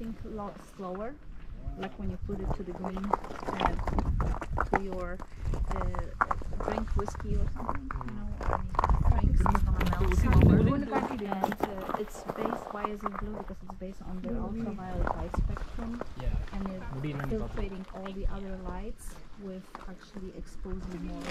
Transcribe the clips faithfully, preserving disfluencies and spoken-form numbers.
think a lot slower, like when you put it to the green, uh, to your uh, drink whiskey or something, you know, when you drink, it's gonna melt slower. And uh, it's based, why is it blue? Because it's based on the ultraviolet light spectrum, yeah. and it's filtrating all the other lights with actually exposing more.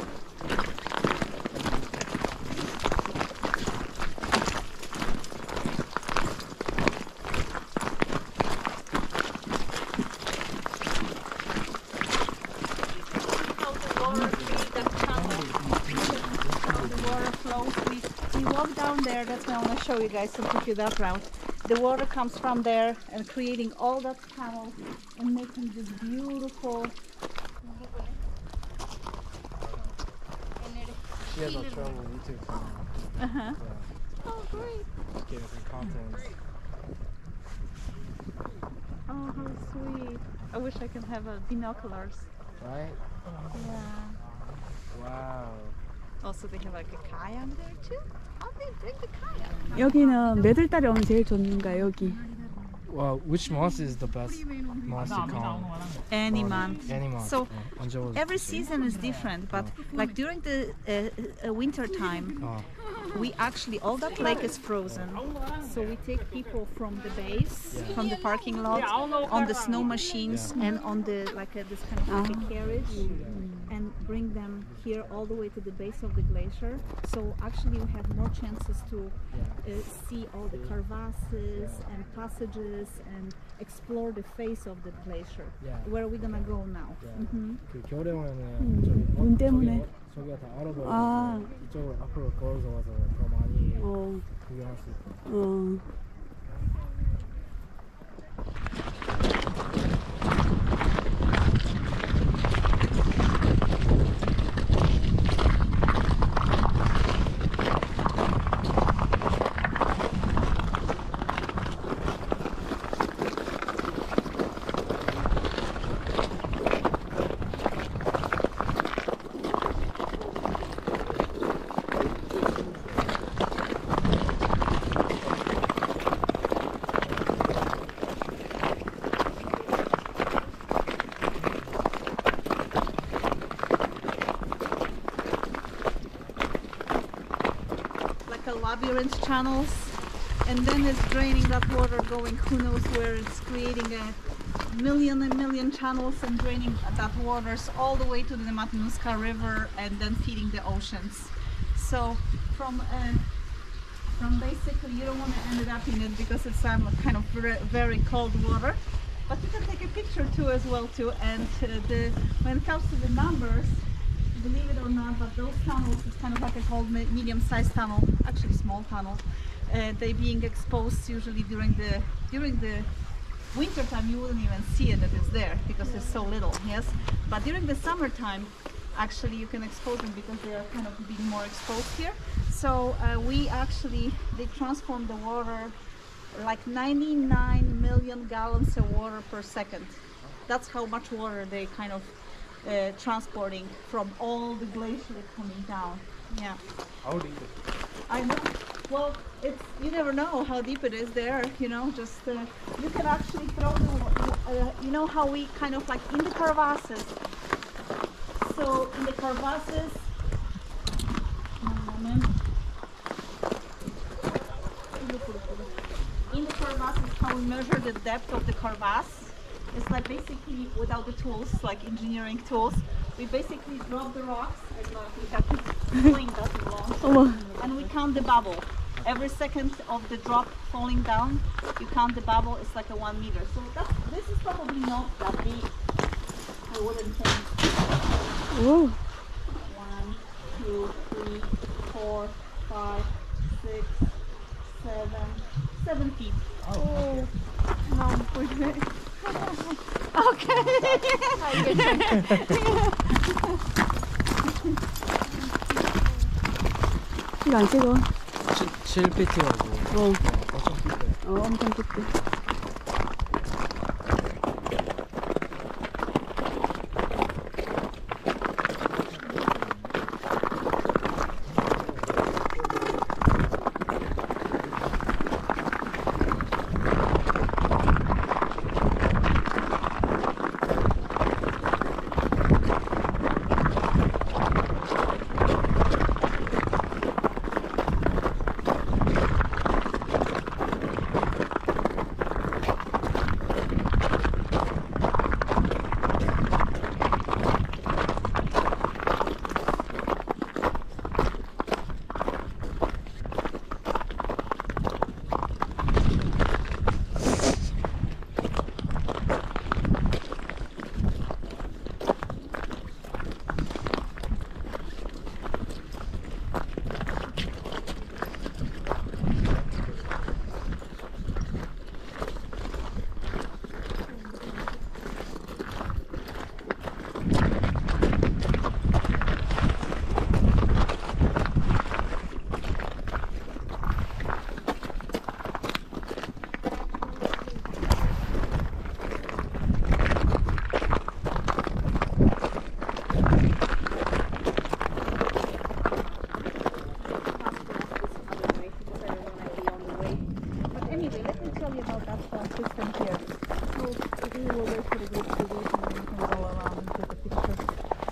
Down there, that's what I want to show you guys and take you that route. The water comes from there and creating all that channel and making this beautiful. She has a trouble YouTube channel. Uh huh. Yeah. Oh, great. Getting some content. Oh, how sweet. I wish I could have uh, binoculars. Right? Yeah. Wow. Also, they have like a kayak there too. Oh, they bring the kayak. 여기는 몇 월 달에 오면 제일 좋은가 여기? Well, which month is the best month to come? Any month. Any month. So yeah. every season is different, but like during the uh, uh, winter time, Oh. we actually, all that lake is frozen. So we take people from the base, Yeah. from the parking lot, on the snow machines, Yeah. and on the like a, this kind of like a carriage, and bring them here all the way to the base of the glacier. So actually we have more chances to uh, see all the crevasses and passages and explore the face of the glacier. Yeah. Where are we gonna go now? Yeah. Mm-hmm. 그 겨울에 오면은 음, 저기 어, 눈 때문에. 저기, 저기가 다 얼어버리고 아. 이쪽으로 앞으로 걸어서 와서 더 많이 어. 구경할 수 있고. 어. Labyrinth channels, and then it's draining that water, going who knows where. It's creating a million and million channels and draining that waters all the way to the Matanuska river and then feeding the oceans. So from uh, from basically, you don't want to end up in it because it's um, kind of very, very cold water, but you can take a picture too as well too. And uh, the when it comes to the numbers, believe it or not, but those tunnels is kind of like a called medium-sized tunnel, actually small tunnel. Uh, they being exposed usually during the during the winter time. You wouldn't even see it that it's there because it's so little. Yes, but during the summertime, actually you can expose them because they are kind of being more exposed here. So uh, we actually they transform the water like ninety-nine million gallons of water per second. That's how much water they kind of Uh, transporting from all the glacier coming down. Yeah. How deep is it? I know. Well, it's you never know how deep it is there. You know, just uh, you can actually throw the. Uh, you know how we kind of like in the crevasses. So in the crevasses. One moment. In the crevasses, how we measure the depth of the crevasse. It's like basically without the tools, like engineering tools, we basically drop the rocks. I don't know if we have to fling that long. And we count the bubble. Every second of the drop falling down, you count the bubble. It's like a one meter. So that's, this is probably not that deep. I wouldn't think. Whoa. One, two, three, four, five, six, seven, seven feet. Oh. No, okay. Okay. 이거 안 찍어. 칠 피트라고. 어. 엄청 깊대. 어, 엄청 깊대.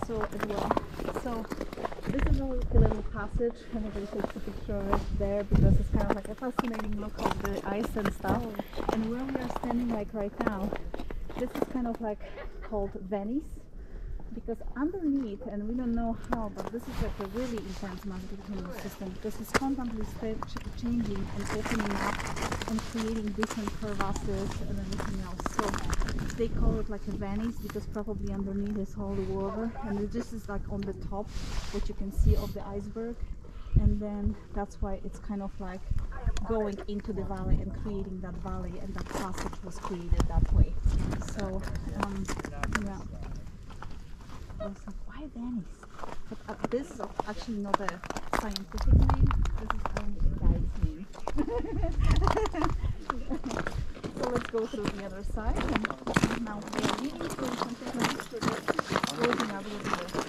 so as well. So this is a little passage, and I'm going to take a picture of it there because it's kind of like a fascinating look of the ice and stuff. And where we are standing like right now, this is kind of like called Venice, because underneath, and we don't know how, but this is like a really intense magnetic system because it's constantly ch changing and opening up and creating different crevasses and everything else. So they call it like a Venice because probably underneath is all the water, and this is like on the top what you can see of the iceberg, and then that's why it's kind of like going into the valley and creating that valley, and that passage was created that way. So um, yeah. I was like, why Venice? But uh, this is actually not a scientific name, this is only a guide's name. So let's go through the other side, and now we are leaving, so we can take a picture of it, closing out with the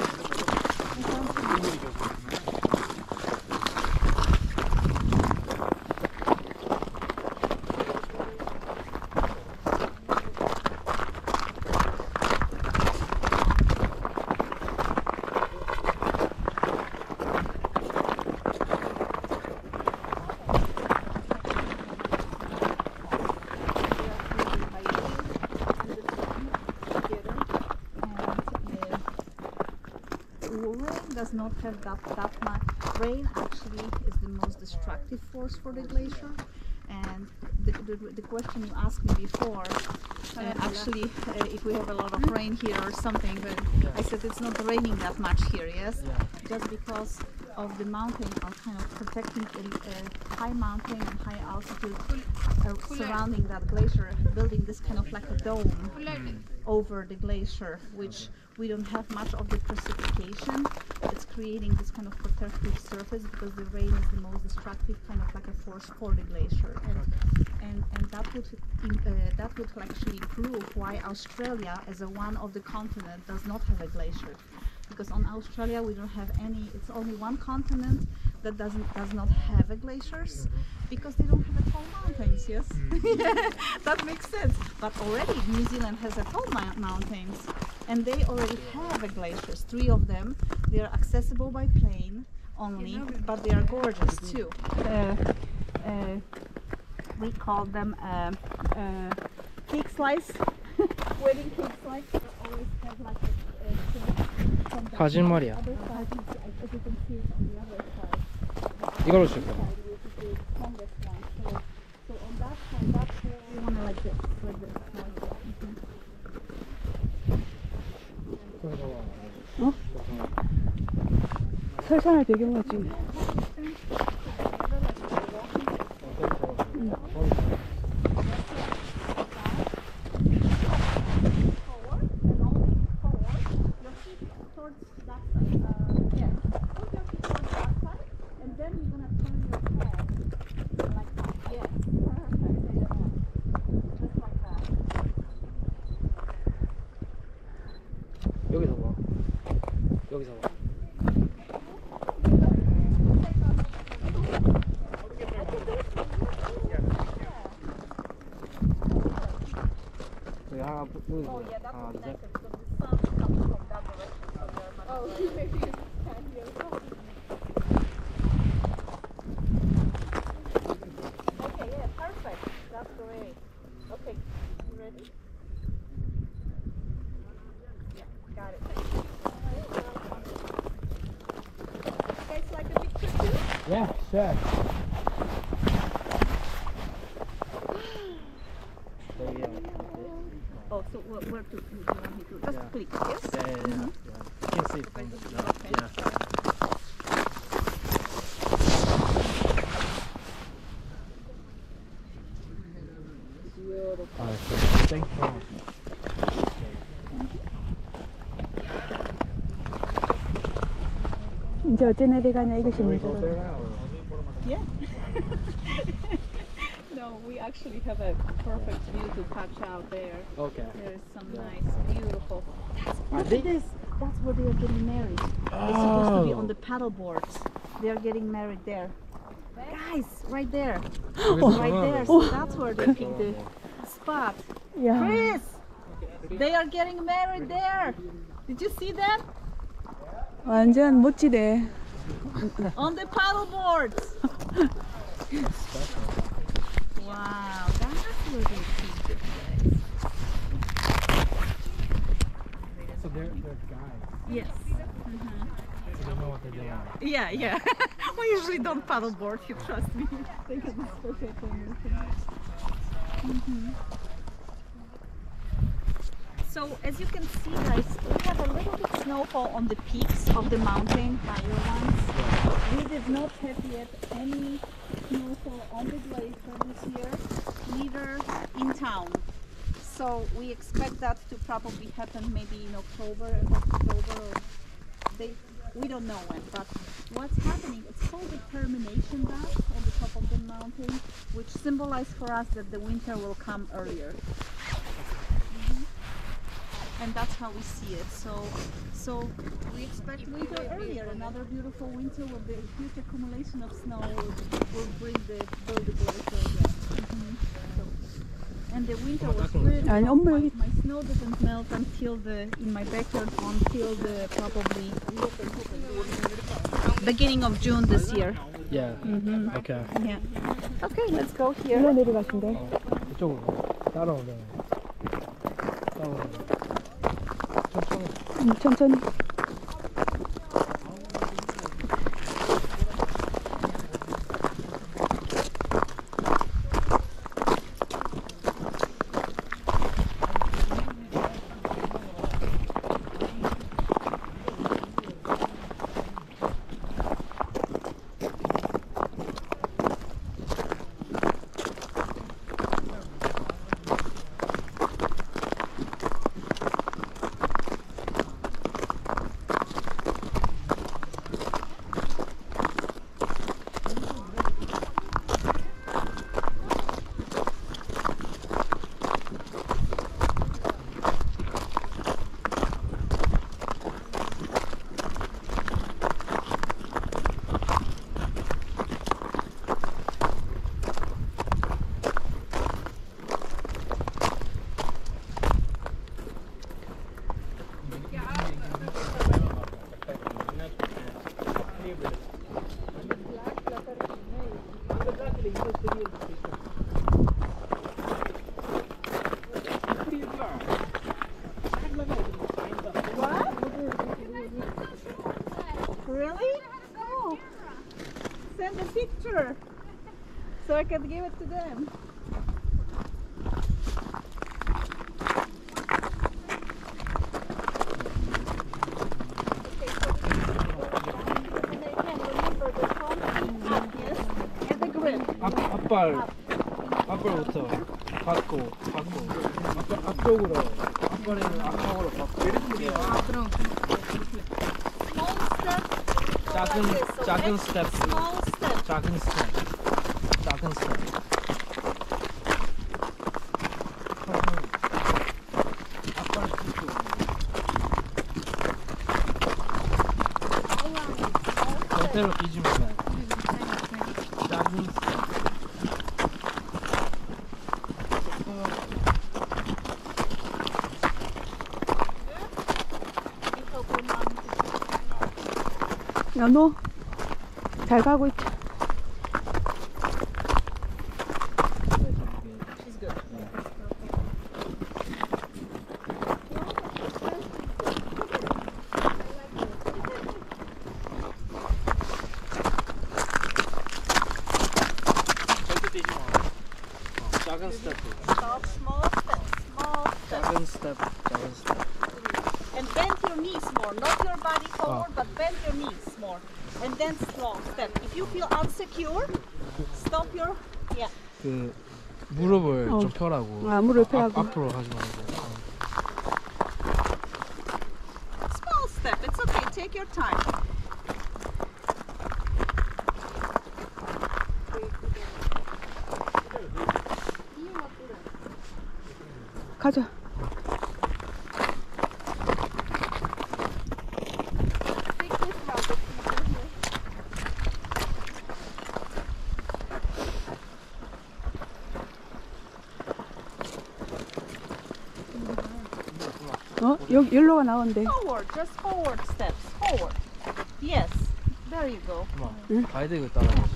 does not have that, that much. Rain actually is the most destructive force for the glacier, and the, the, the question you asked me before, uh, actually uh, if we have a lot of rain here or something, but I said it's not raining that much here, yes? Just because of the mountain are kind of protecting a uh, high mountain and high altitude uh, surrounding that glacier, building this kind of like a dome over the glacier, which we don't have much of the precipitation. It's creating this kind of protective surface because the rain is the most destructive kind of like a force for the glacier, and and, and that would uh, that would actually prove why Australia as a one of the continent does not have a glacier. Because on Australia we don't have any, it's only one continent that doesn't does not have a glaciers, because they don't have a tall mountains, yes? Yeah, that makes sense. But already New Zealand has a tall mountains, and they already have a glaciers, three of them. They are accessible by plane only, but they are gorgeous too. Uh, uh, we call them uh, uh, cake slice, wedding cake slice. They always have like a, a 거짓말이야. 이걸로 줄 거야. 어? 설산을 배경으로 찍네. 여기서 봐. 여기서 봐. 여기 하나 보이고. 하나, 둘, 셋. Yeah, sure. Oh, so where, where to, do you want me to? Just Yeah. click, yes? Yeah, yeah, yeah. Mhm. yeah. You can see it from the Okay. yeah. Alright, so thank you very much. 이제 어째 내려가냐 이것이 We go 문제다. there now, or? Yeah. No, we actually have a perfect view to catch out there. Okay. There is some Yeah. nice, beautiful. That's, I look at think- this. That's where they are getting married. They're supposed to be Oh. on the paddle boards. They are getting married there. Guys, right there. Oh. Right there. So that's where they picked the spot. 야, Chris! They are getting married there. Did you see that? 완전 멋지대. On the paddle boards. Wow, that's really cute. So they're, they're guys. Yes. So they know what they're doing. Yeah, yeah. We usually don't paddle board, you trust me. They can be special things. Mm-hmm. So as you can see, guys, we have a little bit snowfall on the peaks of the mountain, higher ones. We did not have yet any snowfall on the glacier this year, neither in town. So we expect that to probably happen maybe in October, end of October, or they, we don't know when. But what's happening? It's called the termination gap on the top of the mountain, which symbolizes for us that the winter will come earlier. And that's how we see it. So, so we expect winter earlier. Another beautiful winter with the huge accumulation of snow will, will bring the build the glacier again. Mm-hmm. So, and the winter was really 아니, long. 엄마 My, 여기- my snow didn't melt until the in my backyard until the probably beginning of June this year. Yeah. Mm-hmm. Okay. Yeah. Okay, let's go here. 일로 내려가신대. 이쪽으로 따라오래. 따라오래. 천천히. 음, 천천히. Really? Oh. Send a picture so I can give it to them. Yes, and the grip. 앞, 앞발. 앞발부터 받고, 받고. 앞, 앞쪽으로. 앞발에는 앞쪽으로 받고. 아, 그럼. Small step. 작은, like this, 작은 okay? 스텝. Small step. 작은 스텝. 작은 스텝. 앞발 쭉. 절대로 뒤지면 돼. 작은 스텝. 야, 너 잘 가고 있지? 절대 뛰지 마. 작은 스텝. Stop, small step, small step. 작은 스텝. 작은 스텝. And bend your knees more, not your body forward, but bend your knees more. And then slow step. If you feel unsecure, stop your, yeah. 그 무릎을 어. 좀 펴라고. 아, 무릎 앞- 펴라고. 앞으로 하지 말고. Small step, it's okay, take your time. 가자. Take this route. 어? 여기, 여기로가 나온대. Forward, just forward steps, forward. you go. 엄마, 가이드 이거 따라가지.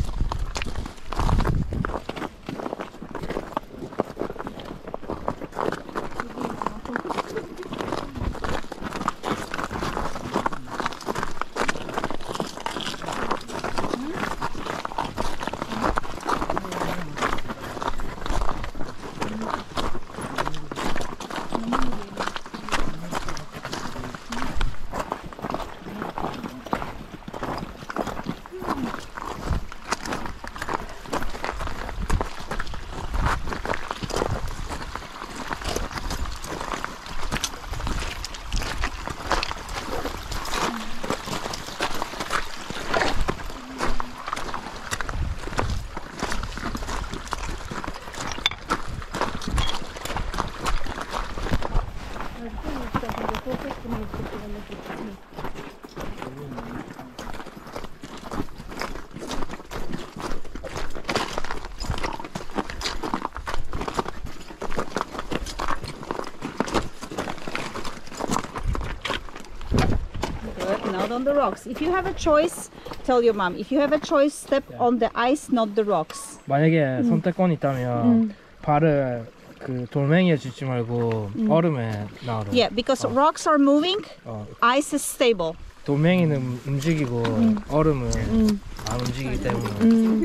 Not on the rocks. If you have a choice, tell your mom. If you have a choice, step Yeah. on the ice, not the rocks. 만약에 선택권이 있다면 발을 그 돌멩이에 짚지 말고 얼음에 놔둬. Yeah, because rocks are moving, 어, ice is stable. 돌멩이는 움직이고 얼음은 안 움직이기 때문에. 음.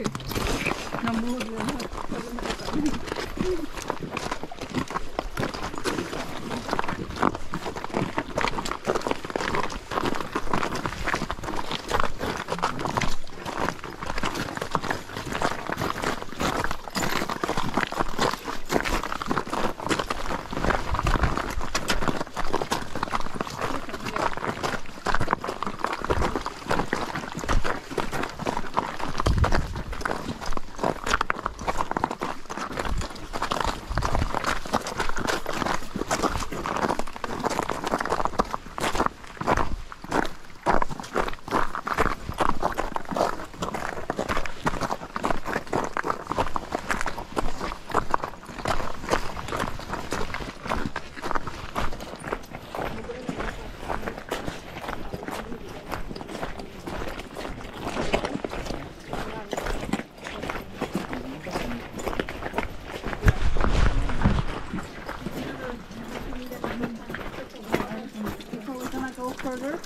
Further.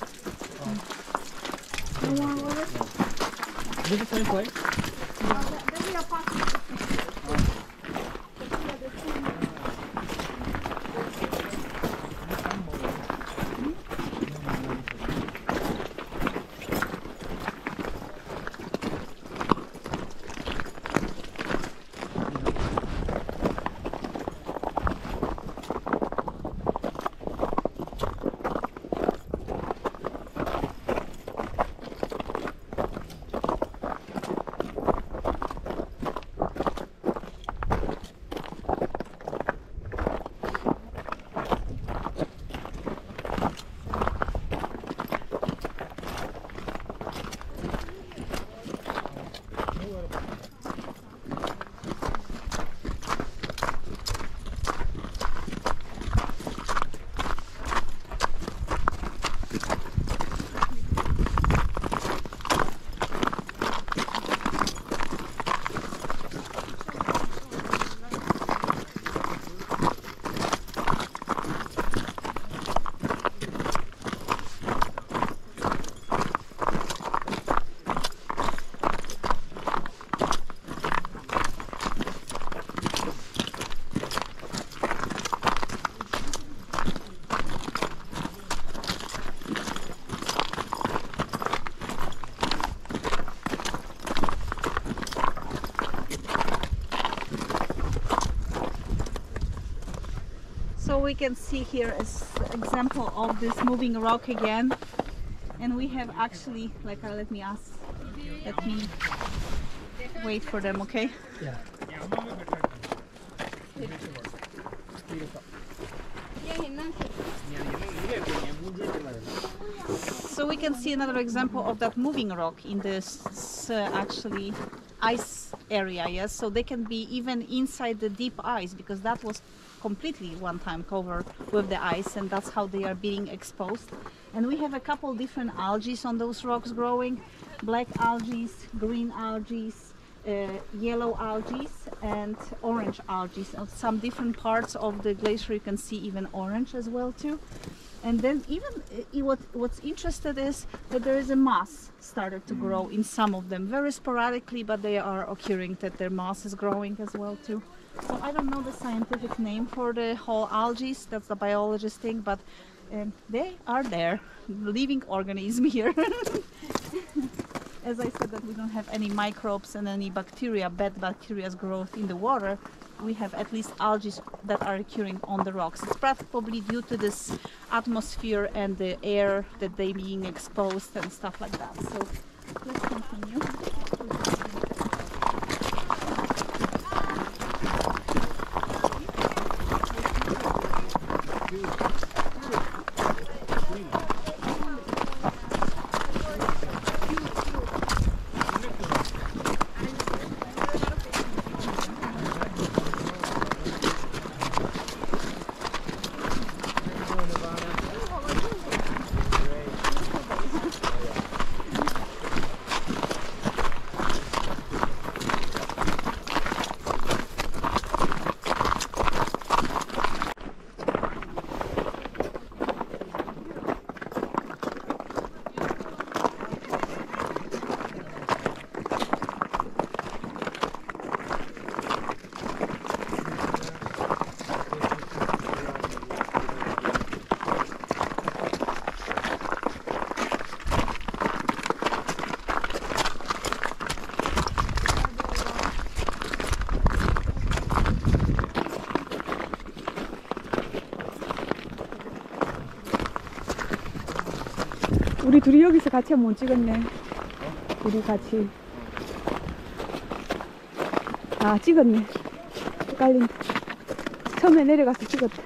Is it the same place? So we can see here is example of this moving rock again, and we have actually like uh, let me ask, let me wait for them, okay? Yeah. So we can see another example of that moving rock in this uh, actually ice area, yes? So they can be even inside the deep ice, because that was completely one time covered with the ice, and that's how they are being exposed. And we have a couple different algae on those rocks growing. Black algae, green algae, uh, yellow algae and orange algae. So some different parts of the glacier you can see even orange as well too. And then even uh, what, what's interesting is that there is a moss started to grow in some of them, very sporadically, but they are occurring that their moss is growing as well too. So I don't know the scientific name for the whole algae, that's the biologist thing, but um, they are there, living organism here. As I said that we don't have any microbes and any bacteria, bad bacteria's growth in the water, we have at least algae that are occurring on the rocks. It's probably due to this atmosphere and the air that they being exposed and stuff like that. So let's continue. 우리 둘이 여기서 같이 못 찍었네. 둘이 같이. 아, 찍었네. 헷갈린다. 처음에 내려가서 찍었다.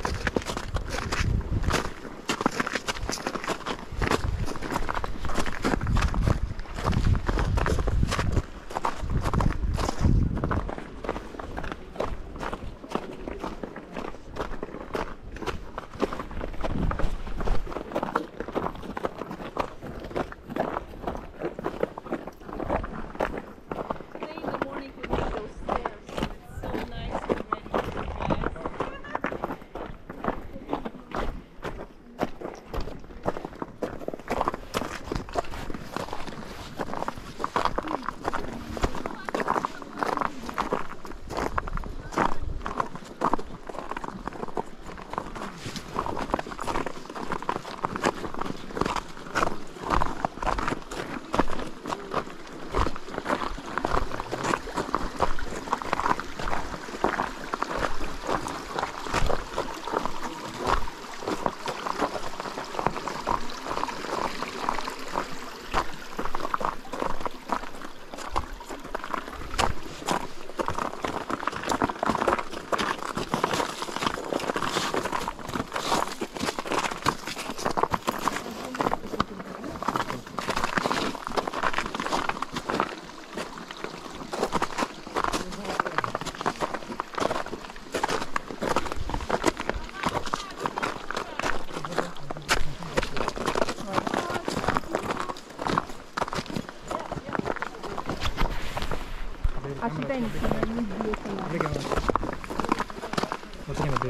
어떻게 만들?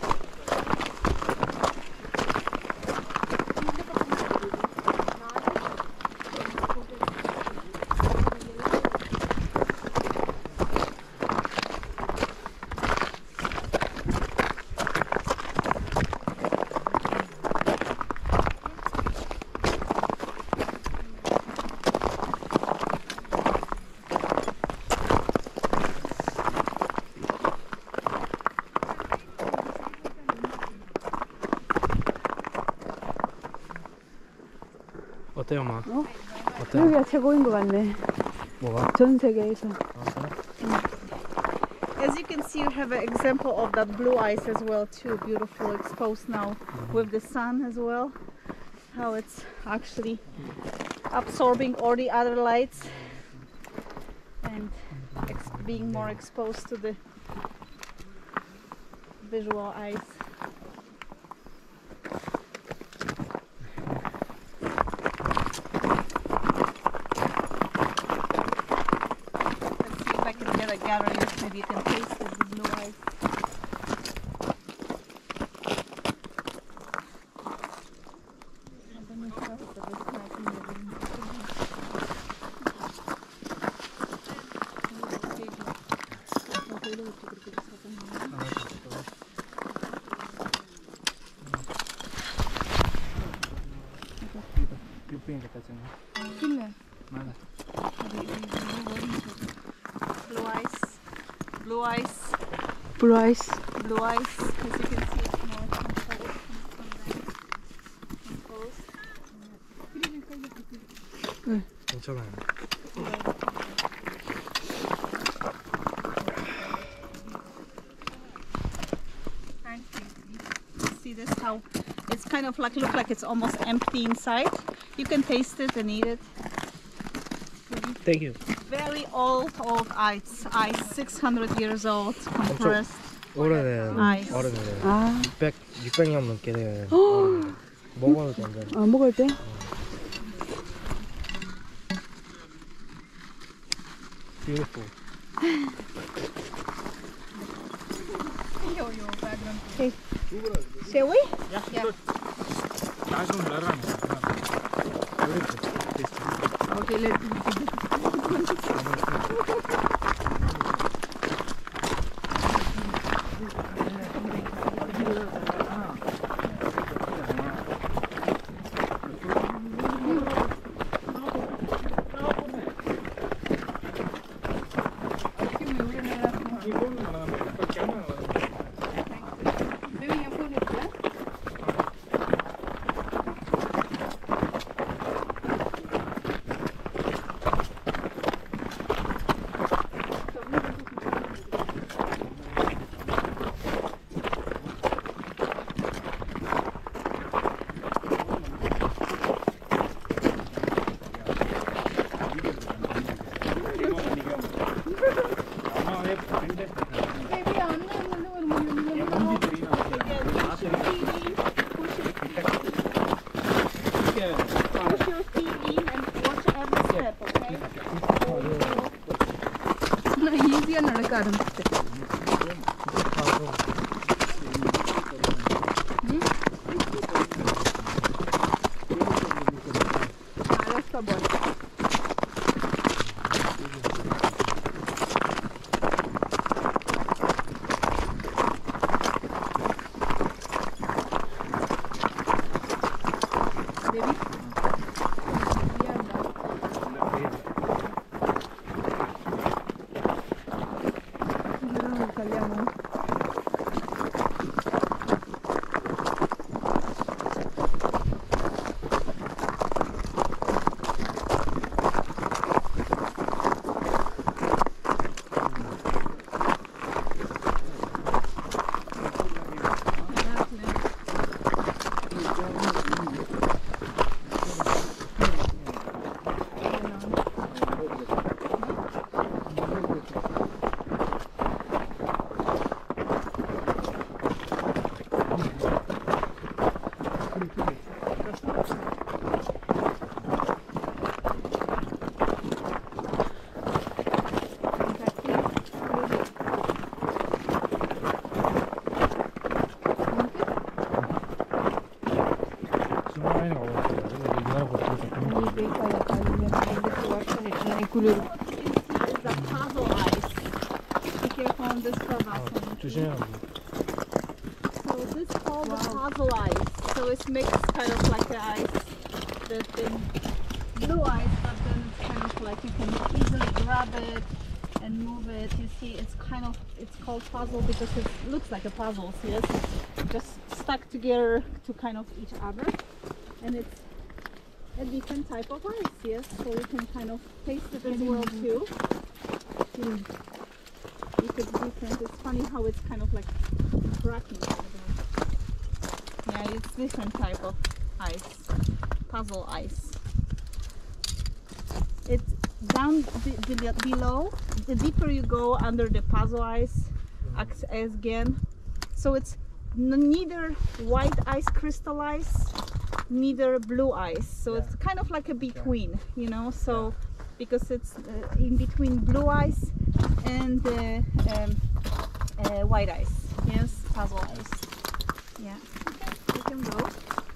어때요, 엄마? 어? 어때요? 여기가 최고인 것 같네. 뭐가? 전 세계에서. As you can see, you have an example of that blue ice as well too. Beautiful, exposed now with the sun as well. How it's actually absorbing all the other lights and ex being more exposed to the visual ice. maybe you can taste it, the blue ice. 있네. 맞아. Blue ice, blue ice, 블루 아이스. blue ice. As you can see, it's more composed. Composed. 괜찮아요. See this how it's kind of like look like it's almost empty inside. You can taste it and eat it. Thank you. Very old, old ice. Ice, six hundred years old, compressed. 오래된 아이스. 얼음이래요. 아, 육백, 육백 년 넘게 된 얼음이래요. 먹어도 된다. 아 먹을 때? Beautiful. Okay. Shall we? Yeah. Okay, let's Push your feet in and watch every step, okay? ఈజీగా నడక ఆరంభిస్తే It's a puzzle ice. Be careful on this crevasse. 조심해요. So this is called the puzzle ice. So it's mixed kind of like the ice that's been blue ice, but then it's kind of like you can easily grab it and move it. You see, it's kind of it's called puzzle because it looks like a puzzle. See, yes, it's just stuck together to kind of each other, and it's a different type of ice. Yes, so you can kind of taste it as well too. Mm. If it's different, it's funny how it's kind of like cracking. Yeah, it's different type of ice, puzzle ice. It's down b- b- below. The deeper you go under the puzzle ice, acts as again. So it's n- neither white ice crystal ice, neither blue ice. So it's kind of like a between, you know. So because it's uh, in between blue ice and uh, um, uh, white ice. Yes, puzzle ice. Yeah. Okay, we can go.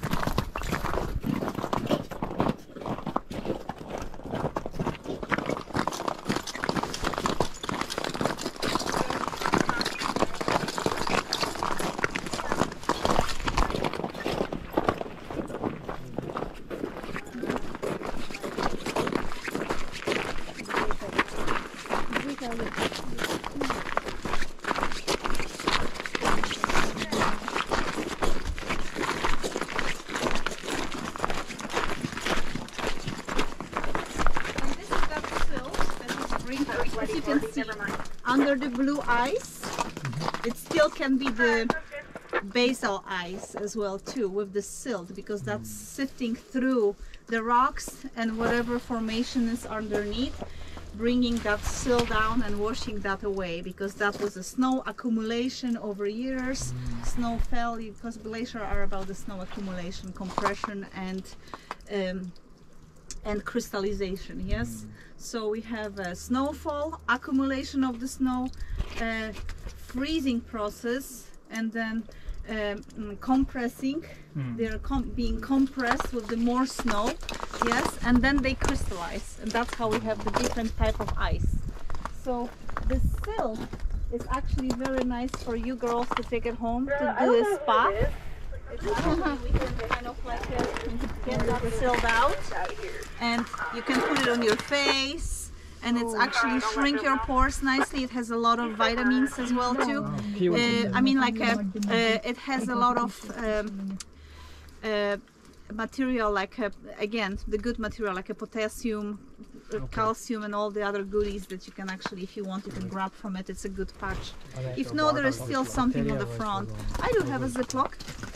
As you can see, under the blue ice, mm-hmm. it still can be the basal ice as well too, with the silt, because that's sifting through the rocks and whatever formation is underneath, bringing that silt down and washing that away, because that was a snow accumulation over years. Mm. Snow fell because glaciers are about the snow accumulation, compression, and um, and crystallization. Yes. Mm. So we have a snowfall, accumulation of the snow, uh, freezing process, and then um, compressing. Mm. They're com being compressed with the more snow, yes, and then they crystallize, and that's how we have the different type of ice. So the silt is actually very nice for you girls to take it home to do a spa. It's actually, we can kind of like uh, get that silt out, and you can put it on your face, and it's actually shrink your pores nicely. It has a lot of vitamins as well too. Uh, I mean, like a, uh, it has a lot of um, uh, material, like a, again the good material, like a potassium, uh, okay. calcium, and all the other goodies that you can actually, if you want, you can grab from it. It's a good patch. If no, there is still something on the front. I do have a Ziploc.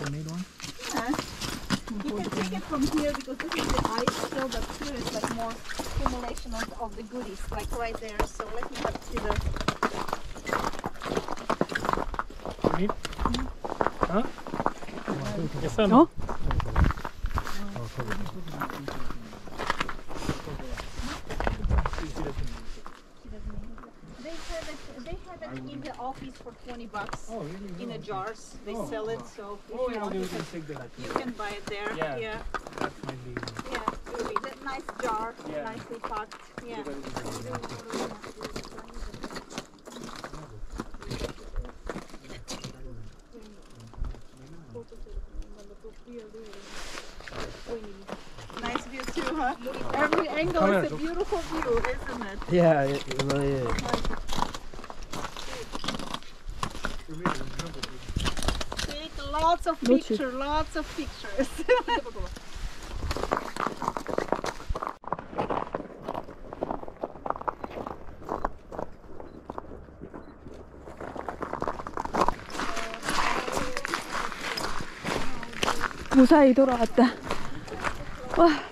Yeah. You can take it from here, because this is the ice still, but here is like more accumulation of, of the goodies, like right there. So let me have see the. Huh? Yes, sir. No? They have it. They have it in the office for twenty bucks. Oh, really? In a jars, they oh, sell it. So if oh, you yeah, want, you you can can, take that. you can buy it there. Yeah. Yeah. That might be. Yeah. Really, that nice jar, Yeah. nicely packed. Yeah. Nice view too, huh? Every angle is a beautiful view, isn't it? Yeah, it really is. Take lots of pictures, lots of pictures. 무사히 돌아왔다. 와.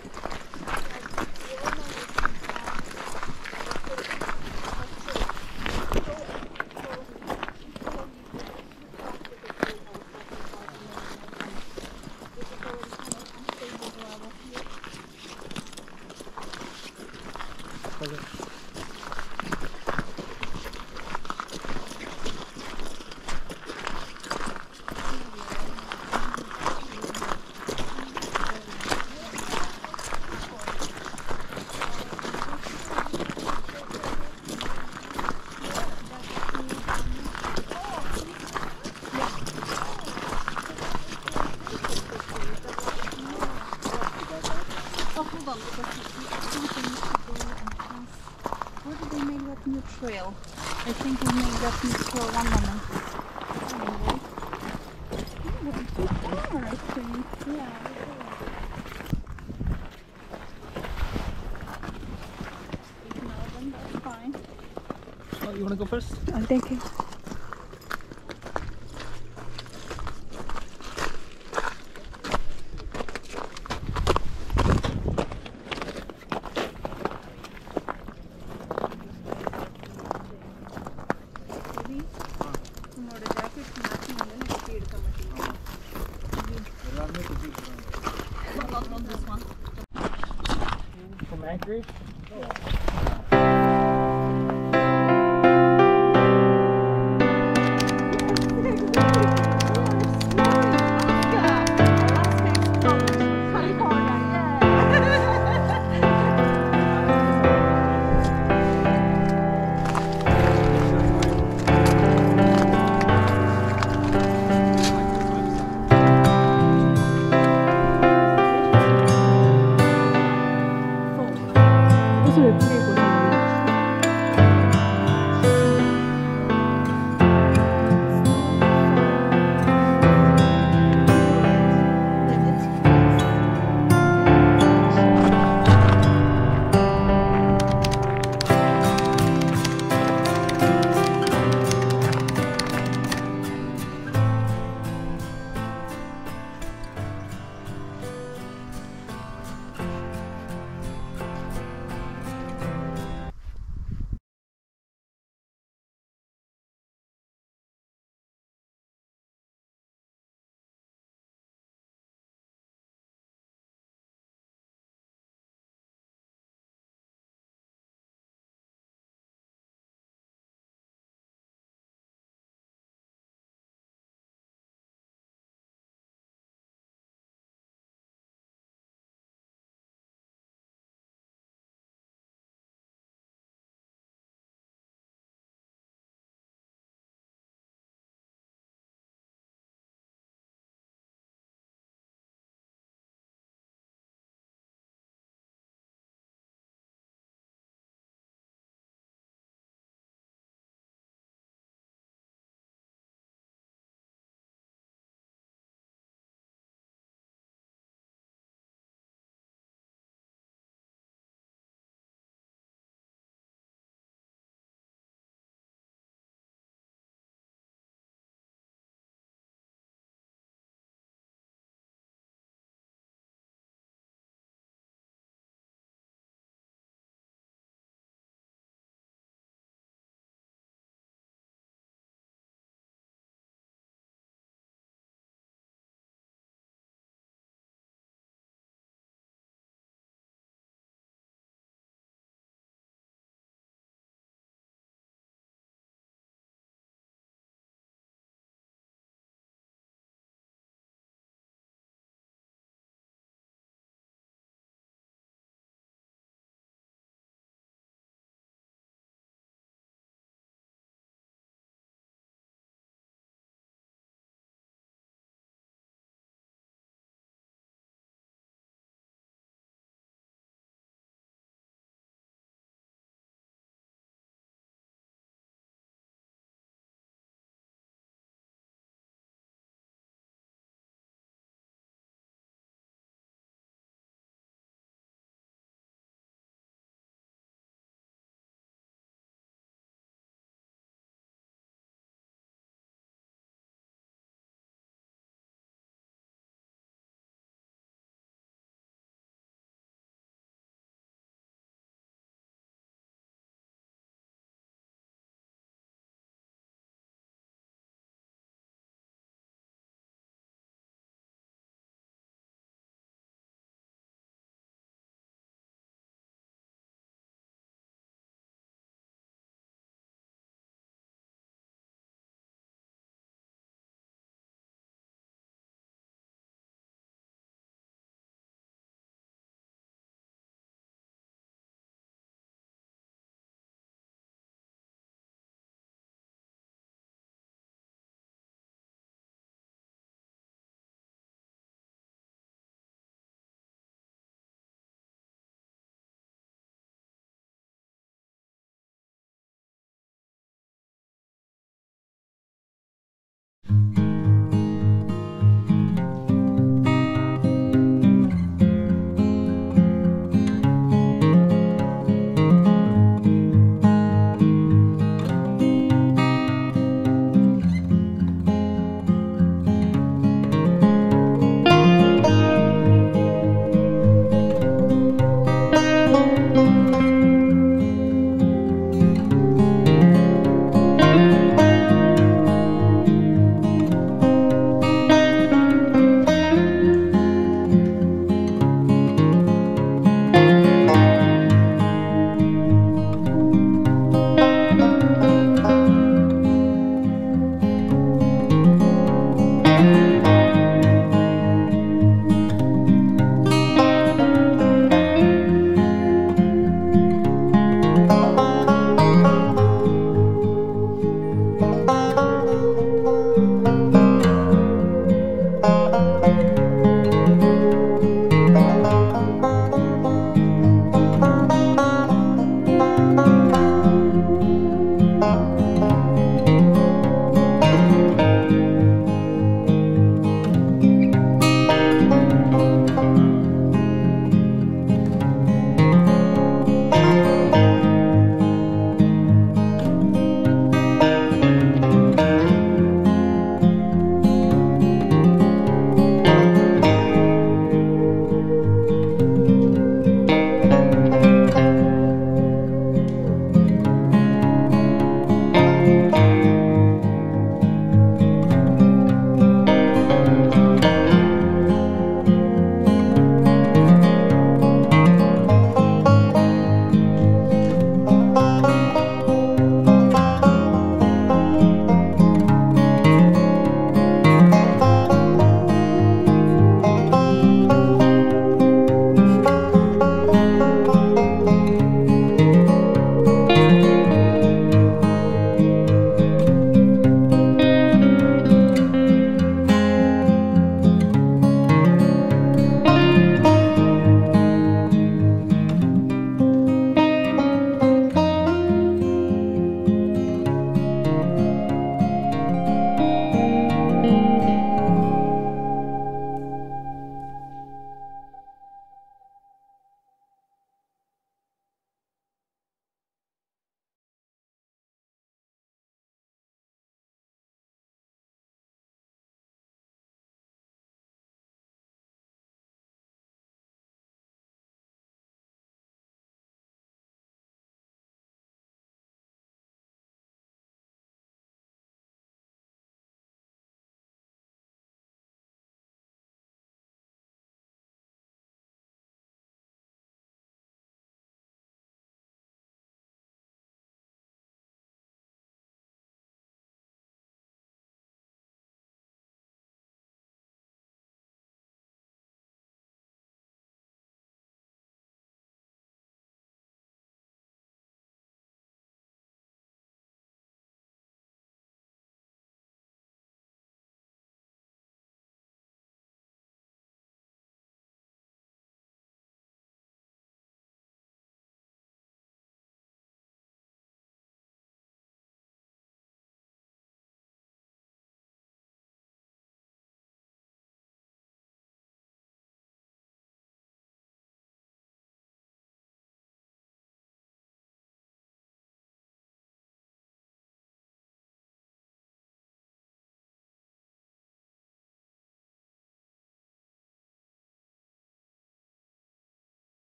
Where did they make that new trail? I think we made that new trail one moment. Oh, it's too far, I think. Yeah. If no, then that's fine. Oh, you want to go first? Oh, thank you. Not on this one. From Anchorage? Yeah. 예쁘게